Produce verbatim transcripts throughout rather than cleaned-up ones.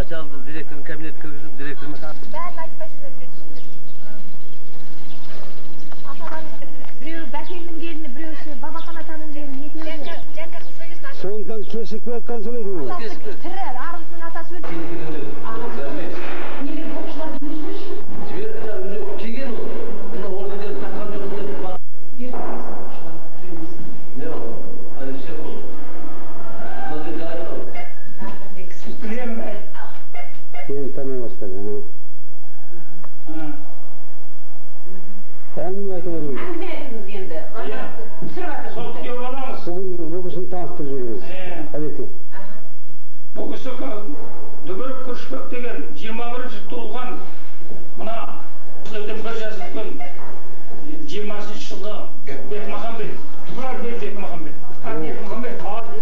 çaldı, direktörün kabinet kırgızıp direktörüme kaldı. Ben kaç başına çektim. Ataman bir Bekir'in gelini, bir şu Baba Kanatan'ın gelini yetiyor. Cenka kısayırsan. Sondan kesik bırakkan söyleydim mi? Tırır, arasının atası bir. Neler boşlar bilmiş. Ciğer canım, kigen o. Buna orada gelip takam yok diye bak. Ne o? Hani şey o. Nasıl gayet o? Yeni tanıya başladı. Ha. Ben mi yapıyorum? Bilmediniz endi. Soğuk yollamamız. Bugün bugün tanıştırıyoruz. Evet. Bugüsü Dübürük Kürşbek деген жиырма бірінші туылған мына сіздерден бір жазып өткен жиырмасыншы жылғы Бекмахамбет, Тұрар Бекмахамбет, Бекмахамбет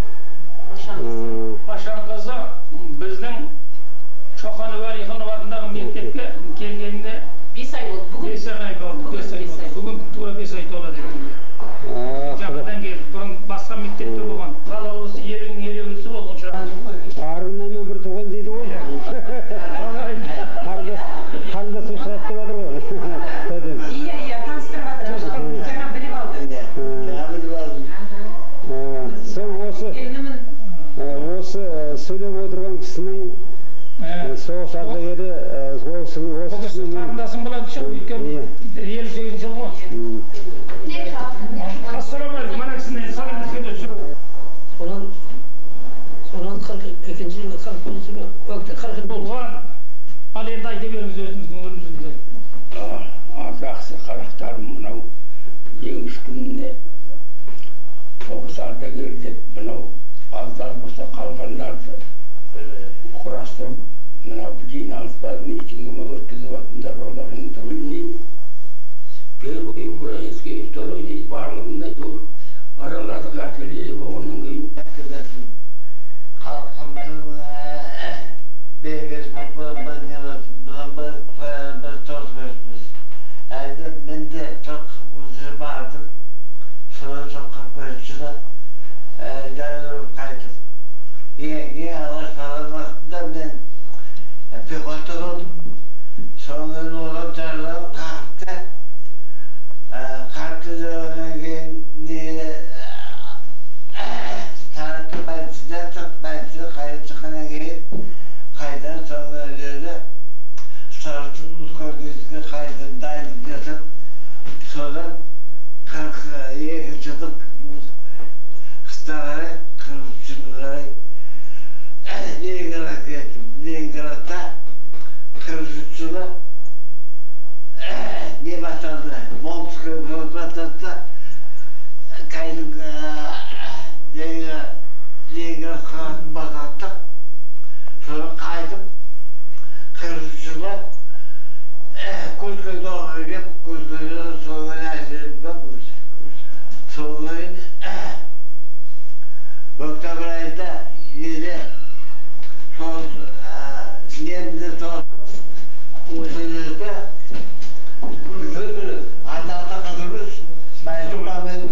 Пашаның қызы біздің Шоқан Уәлиханов атындағы мектепке келгенде бес ай болды. Бүгін бес ай болды. бес ай болды. Бүгін тура бес ай толады екен. Жаңадан келді. Бұрын басқа мектепте болған. Қалауысы елінің елеулісі болған шығар. Арыннан бір туған дейді ғой. Қарындасым шығады деп жатыр ғой. Iya iya tanıştırып жатыр. Жаңа біліп алдым. Жаңа біліп алдым. Сен осы осы сөйлеп отырған кісінің соғыс ардагері ол кісінің қарындасым болады шығар, өйткені елу сегізінші жыл ғой. Ассалаумағалейкум, ана кісіне саламатқа түсіру. Soran soran kırk ikinci yılı kırk birinci yılı vakti kırk болған. Ал енді айта беріңіз өзіңіздің өміріңізде. Жақсы қарақтарым, мынау жеңіс күніне соғыс ардагері деп мынау аздар болса қалғандарды құрастырып мынау жиналыстар митингіме өткізіп жатырсыңдар, олардың білмеймін. Первый украинский второй дейді барлығында жүр. Араладық артиллерия болғаннан кейін халқымыздың бергіз бір тоқпыз. Әйді мен де тоқпызы бардым. Sonra тоқпызыда жайлырып қайтып. Ең алаш falan вақытында мен пехота болдым. Sonra олар жарлап қақты. Қақты жауынан кейін таратып бәлсізден тұқ бәлсіз қайын шыққаннан кейін қайдан соңғы жерде сарытып ұсқордесіге қайдан дайындық жасап содан қырық екінші жылдың қысқа қарай қырық үшінші қарай Ленинградқа кеттім. Ленинградта қырық үшінші жылы не басталды? Волжская фронт басталды. Қайдың Ленинградқа бастаттық. Sonra қайтып қырық үшінші жылы Курская доғырға кеп, Курская соған әсеріп көп. Соған октябрь айында неде сол немді сол сөйледі. Ата-ата қызымыз Байжық Мамедов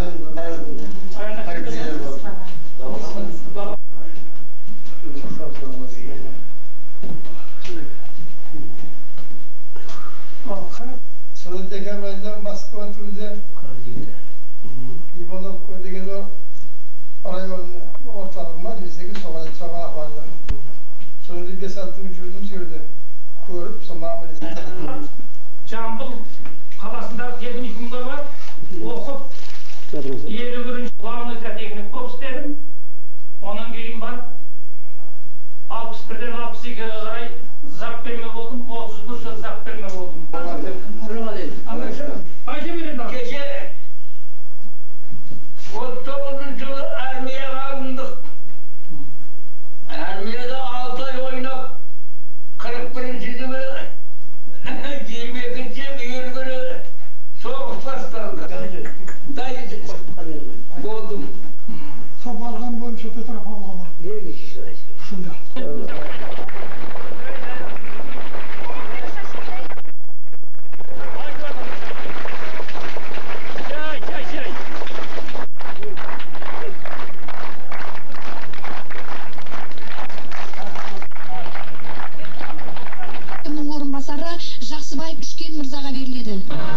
Sonra dekabr ayında Moskva turda Ivanovka деген rayon ortalığı var, bizdeki sokak vardı. Sonra beş altı gün жүрдім жерде көріп, сол мамылесін. Жамбыл қаласындағы техникумға бар, оқып, елу бірінші главный техник болып істедім. Онан кейін барып, алпыс бірден алпыс екіге қарай зап берме болдым, отыз бір жыл зап берме болдым. Айта береді. Кеше отыз тоғызыншы жылы армияға алындық. Армияда алты ай ойнап, қырық бірінші жылы жиырма екінші июль соғыс басталды. Болдым. Сол барған бойынша Петропавлға бардым. Шында. Жақсыбаев Үшкен мырзаға беріледі.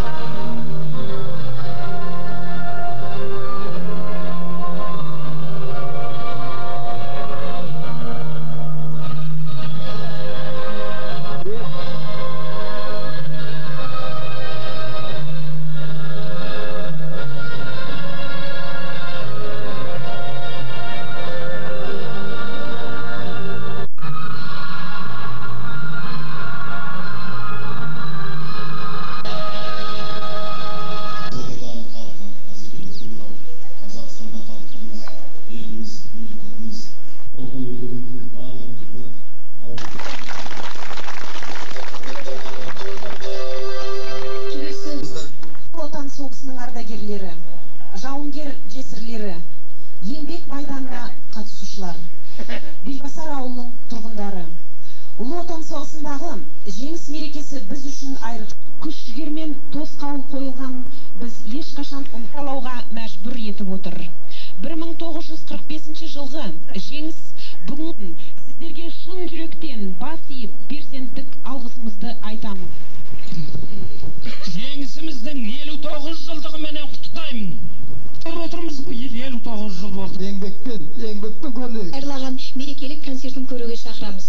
Жауынгер жесірлері, еңбек майданына қатысушылар, Белбасар ауылының тұрғындары. Ұлы Отан соғысындағы жеңіс мерекесі біз үшін айрықша. Күш-жігермен тосқауыл қойылған біз ешқашан ұмытпауға мәжбүр етіп отыр. бір мың тоғыз жүз қырық бесінші жылғы жеңіс бүгін сіздерге шын жүректен бас иіп перзенттік алғысымызды айтамын. Жеңісіміздің елу тоғыз жылдығы менен құттықтаймын. Отырмыз бұл елу тоғыз жыл болды. Еңбекпен, еңбекпен көрінеді. Айырылған мерекелік концертін көруге шақырамыз.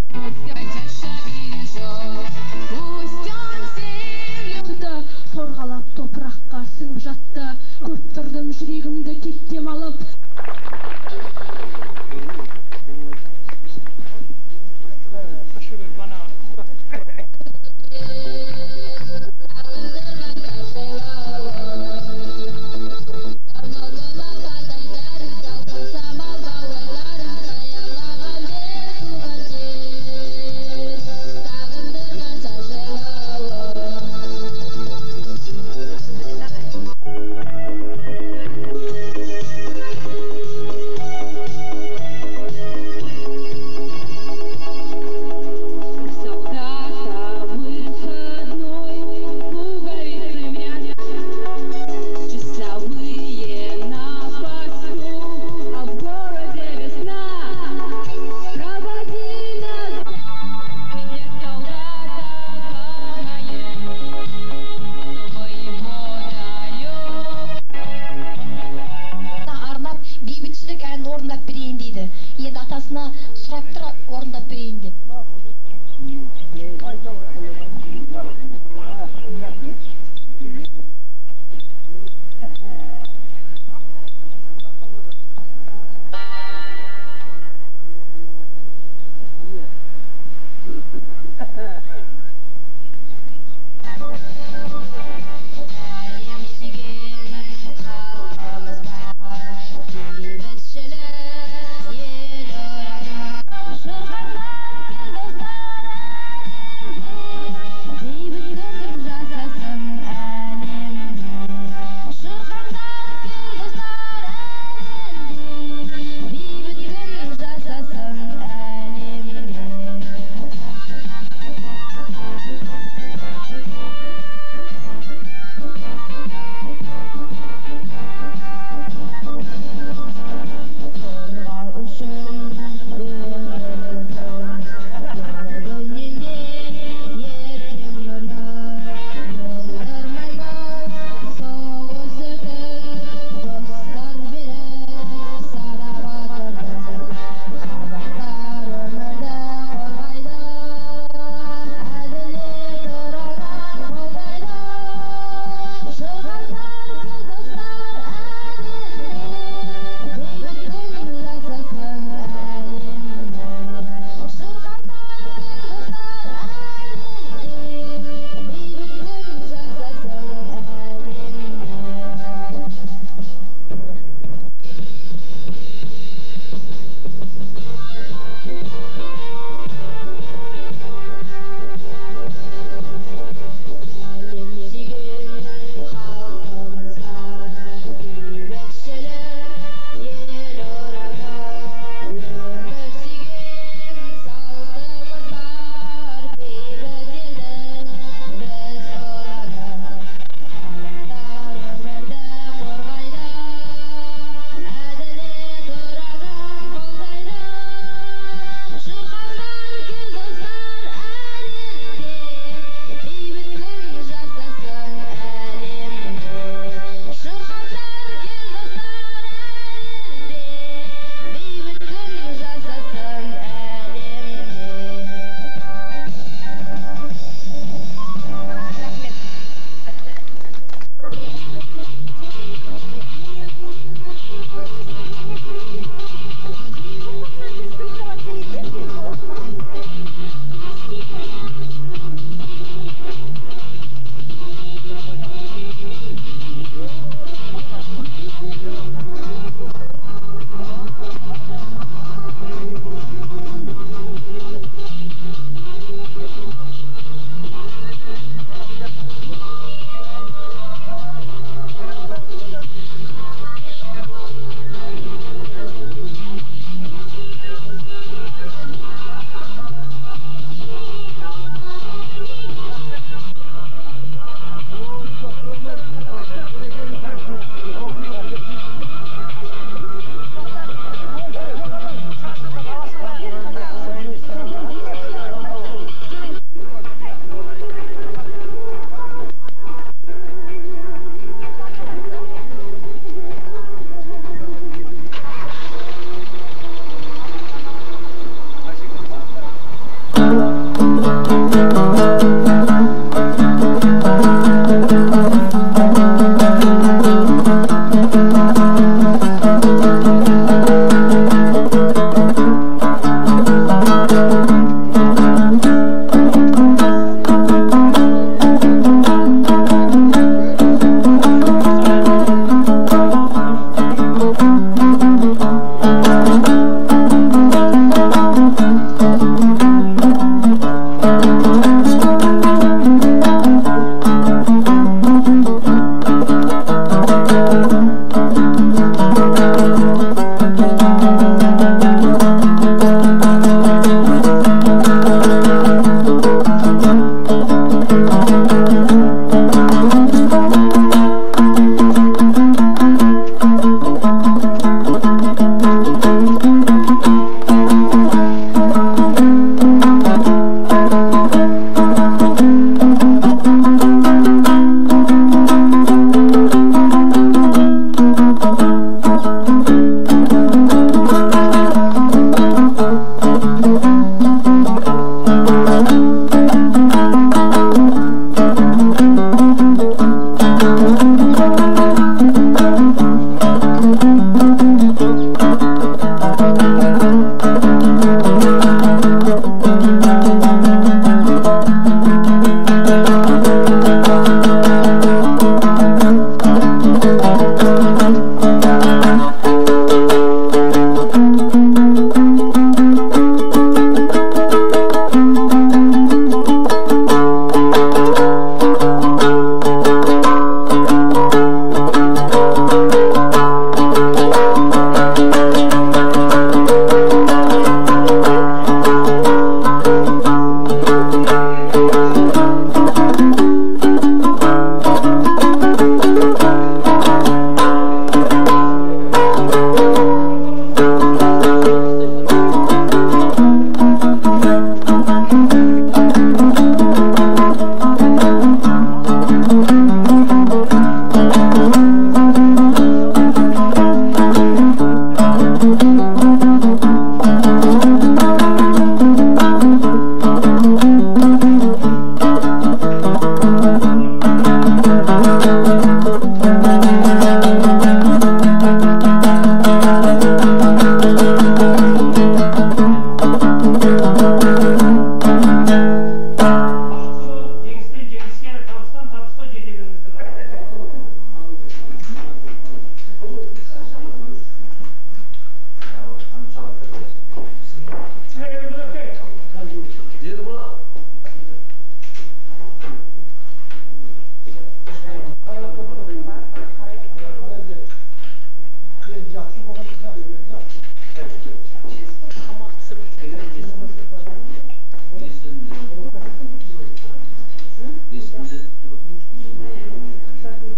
Сорғалап топыраққа сіңіп жатты, көп тұрдым жүрегімді кеттем алып. Шыққан Eskiden de